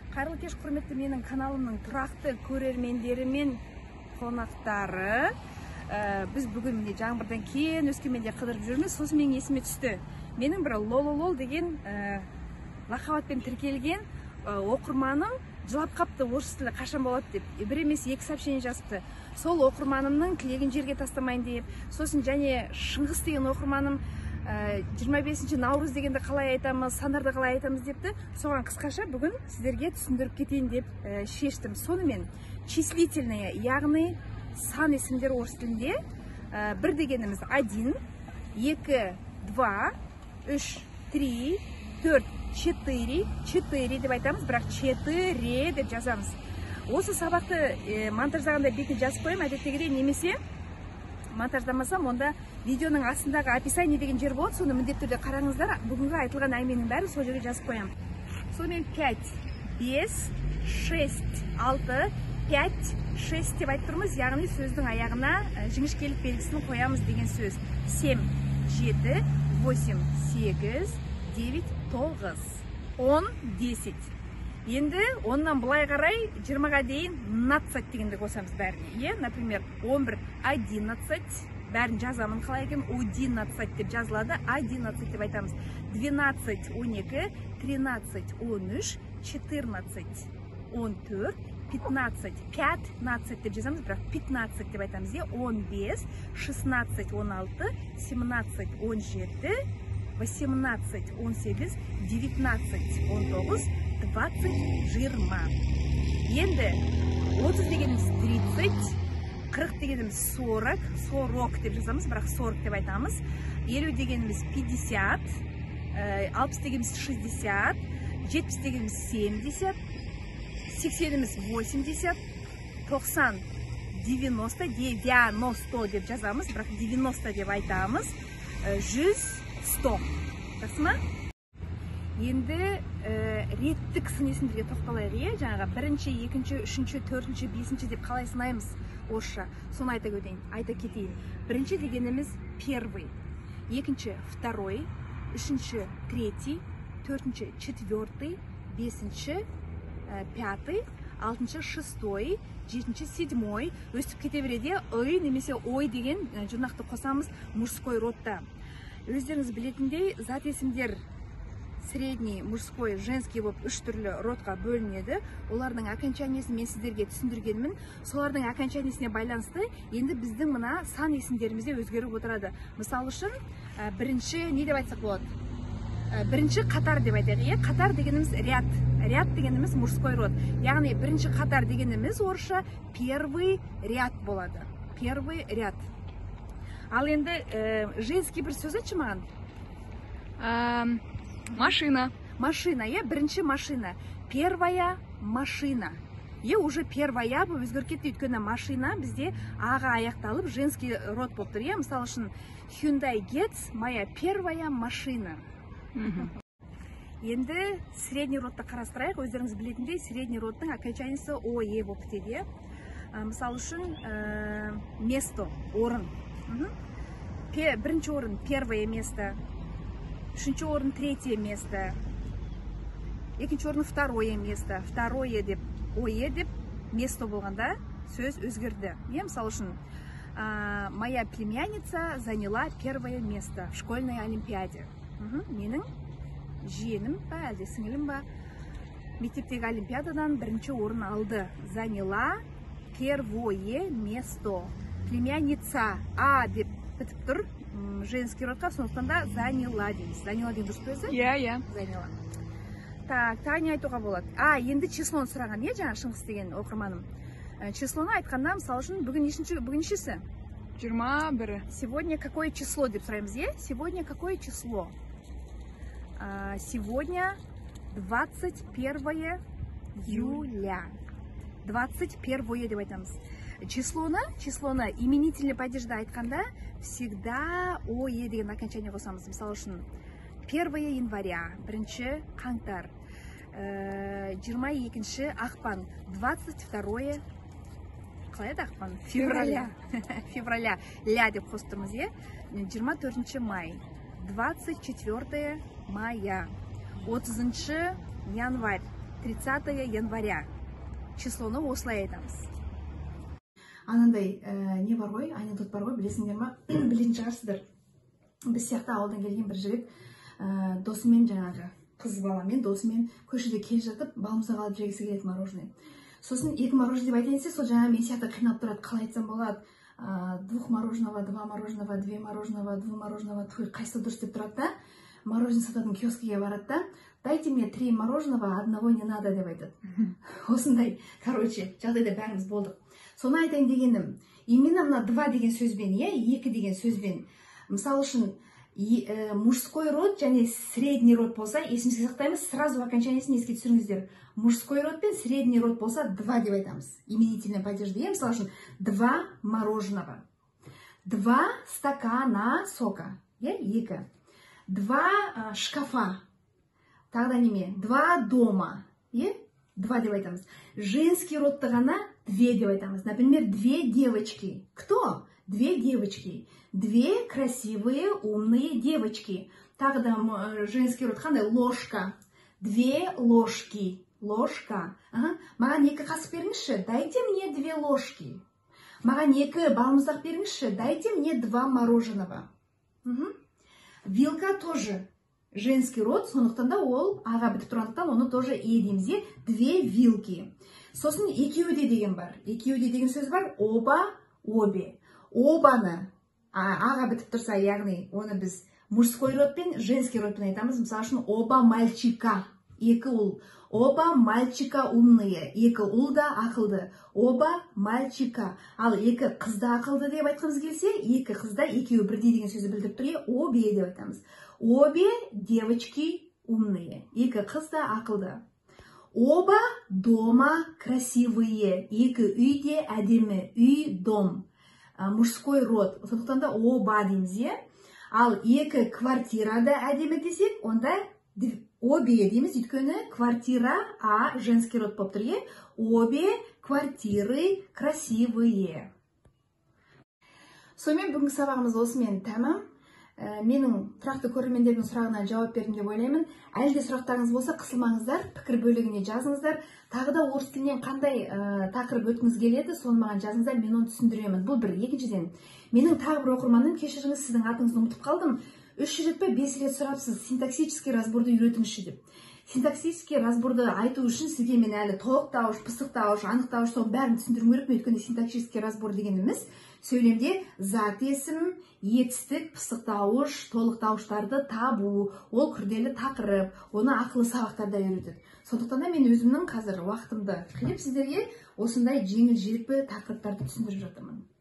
Қайырлы кеш, құрметті менің каналымның тұрақты көрермендері мен қонақтары. Біз бүгін міне жаңбырдан кейін Өскеменде қыдырып жүрміз. Сосын менің есіме түсті. Менің бір лололол деген лақабатпен тіркелген оқырманым жылап қапты, орыс тілі қашан болады деп. Бір емес екі сообщение жазыпты. Сол оқырманымның тілегін жерге тастамайын деп. Сосын және Шыңғыс деген оқырманым 25 наурыз дегенді қалай айтамыз, сандарды қалай айтамыз депті. Соған қысқаша бүгін сіздерге түсіндіріп кетейін деп шештім. Сонымен числительные, яғни сан есімдер орыс тілінде бір дегеніміз 1, 2, 2, 3, 3, 4, 4, 4 деп айтамыз, бірақ 4 деп жазамыз. Осы сабақты монтаждағанда бетіне жазып қойым, әдеттегідей, немесе монтаждамасам, онда видеоның астындағы описание деген жер болады, соны міндетті түрде қараңыздар. Бүгінгі айтылған әңгіменің бәрі сол жерге жазып қоям. Сонымен 5, 5, 6, 6, 5, 6 деп айтып тұрмыз, яғни сөздің аяғына жіңішкелік белгісін қоямыз деген сөз. 7, 7, 8, 8, 9, 9, 10, 10. Енді оннан бұлай қарай 20-ға дейін 12 дегенді қосамыз бәріне. Например, 11, 11, бәрін жазамын қалай екен, 11 деп жазылады, 11 деп айтамыз. 12, 12, 13, 13, 14, 14, 15, 15 деп жазамыз, бірақ 15 деп айтамыз. 15, 16, 16, 17, 17, 18, 18, 19, 19, 20, 20. Енді 30 дегеніміз 30, 40 дегеніміз 40, 40 деп жазамыз, бірақ 40 деп айтамыз. 50 дегеніміз 50, 60 дегеніміз 60, 70 дегеніміз 70, 80-іміз 80, 90, 90, 90 деп жазамыз, бірақ 90 деп айтамыз. 100, 100. Жақсы ма? Енді реттік сын есімдерге тоқталайық. Жаңағы бірінші, екінші, үшінші, төртінші, бесінші деп қалай сынаймыз орысша. Соны айта кетейін. Бірінші дегеніміз первый, екінші второй, үшінші третий, төртінші четвертый, бесінші пятый, алтыншы шестой, жетінші седьмой. Өстіп кете береді, ой немесе ой деген жұрнақты қосамыз мужской родта. Өздеріңіз білетіндей, зат есімдер средний, мужской, женский болып үш түрлі родқа бөлінеді. Олардың окончаниясын мен сіздерге түсіндіргенмін. Солардың окончаниясына байланысты енді біздің мына сан есімдерімізде өзгеріп отырады. Мысалы үшін, бірінші не деп айтсақ болады? Бірінші қатар деп айтады. Қатар дегеніміз ряд. Ряд дегеніміз мужской род. Яғни бірінші қатар дегеніміз орысша первый ряд болады. Первый ряд. Ал енді женский бір сөз айтшы маған? Машина. Машина, бірінші машина. Первая машина. Уже первая бұл өзгеріп кетті, өйткені машина бізде аға аяқталып женский род болып тұр. Мысалы үшін Hyundai Getz, моя первая машина. Енді средний родты қарастырайық. Өздеріңіз білетіндей, средний родтың окончаниясы ОЕ болып кетеді. Мысалы үшін место, орын. Бірінші орын первое место. Үшінші орын третье место. Екінші орын второе место. Второе деп, ое деп место болғанда сөз өзгерді. Мысалы үшін, моя племянница заняла первое место в школьной олимпиаде. Менің жиенім ба, әлде сіңілім ба, мектептегі олимпиададан бірінші орын алды. Заняла первое место. Племянница А деп бітіп тұр. Женский родқа, сондықтан да заняла дейміз. Заняла деген дұрыс сөзі? Иә. Заняла. Так, тағы айтуға болады. Енді числоны сұраған, жаңа Шыңғыс деген оқырманым. Числоны айтқанда, мысалы үшін, бүгін нешесі? 21. Сегодня какое число деп сұраймыз, Сегодня какое число? Сегодня 21 июля. 21 деп айтамыз. Числоны именительный падежда айтқанда всегда ое деген окончание қосамыз. Мысалы үшін 1 января, бірінші қаңтар, 22 ақпан, 22 қалай еді ақпан? Февраля. Февраля. Ля деп қосып тұрмыз, 24 май, 24 мая, 30 январь, 30 января. Числоны осылай айтамыз. Анандай не бар ғой, анекдот бар ғой, білесіңдер ма? Білетін шығарсыздар. Біз сияқты ауылдан келген бір жігіт досымен, жаңағы қыз баламен досымен көшеде келе жатып, балмұздақ алып жегісі келеді мороженое. Сосын екі мороженое деп айтайын десе, сол жаңа мен сияқты қинап тұрады. Қалай айтсам болады? Двух мороженого, два мороженого, две мороженого, дву мороженого, қайсысы дұрыс деп тұрады да? Мороженое сататын киоскіге барады да, дайте мне 3 мороженого, одного не надо деп айтады. Осындай, короче, жағдайда бәріміз болдық. Соны айтайын дегенім, именно мына 2 деген сөзбен, 2 деген сөзбен, мысалы үшін мужской род және средний род болса, есімізге сақтаймыз, сразу окончаниясын еске түсіріңіздер. Мужской род пен средний род болса 2 деп айтамыз. Именительный падеж деген, мысалы үшін 2 мороженого, 2 стакана сока, 2, 2 шкафа, тағы да неме, 2 дома, 2 деп айтамыз. Женский родты ғана 2 деп айтамыз. Например, 2 девочки. Кто? 2 девочки. 2 красивые, умные девочки. Тағы да женский род қандай? Ложка. 2 ложки. Ложка. Маған 2 қасық беріңізші. Дайте мне 2 ложки. Маған 2 балмұздақ беріңізші. Дайте мне 2 мороженого. Вилка тоже женский род, сондықтан да ол аға бітіп тұрғандықтан оны тоже дейміз, 2 вилки. Сосын екеуде деген бар. Екеуде деген сөз бар, оба, обе. Обаны аға бітіп тұрса, яғни оны біз мужской род пен женский родпен айтамыз. Мысалы үшін оба мальчика, 2 ұл. Оба мальчика умные, 2 ұл да ақылды. Оба мальчика. Ал 2 қызда ақылды деп айтқымыз келсе, 2 қызда екеуі бірдей деген сөзді білдіріп тұр, обе деп айтамыз. Обе девочки умные, 2 қыз да ақылды. Оба дома красивые, 2 үйде әдемі, үй дом. Мужской род, сондықтан да оба дейміз. Ал 2 квартирада әдемі десек, онда обе дейміз, өйткені квартира женский род болып тұр. Обе квартиры красивые. Сонымен бүгінгі сабағымыз осымен тәмам. Менің тұрақты көрермендердің сұрағына жауап бердім деп ойлаймын. Әлі де сұрақтарыңыз болса, қысылмаңыздар, пікір бөлігіне жазыңыздар. Тағы да орыс тілінен қандай тақырып өткіңіз келеді, соны маған жазыңыздар, мен оны түсіндіремін. Бұл бір. Екіншіден, менің тағы бір оқырманым, кешіріңіз, сіздің атыңызды ұмытып қалдым. 3 рет пе 5 рет сұрапсыз, синтаксический разборды үйретіңізші деп. Синтаксический разборды айту үшін сізге мен әлі толықтауыш, пысықтауыш, анықтауыш, соның бәрін түсіндіру керек. Өйткені синтаксический разбор дегеніміз сөйлемде зат есім, етістік, пысықтауыш, толықтауыштарды табу, ол күрделі тақырып, оны ақылы сабақтарда үйретеді. Сондықтан да мен өзімнің қазір уақытымды қиып сіздерге осындай жеңіл-желпі тақырыптарды түсіндіріп жатырмын.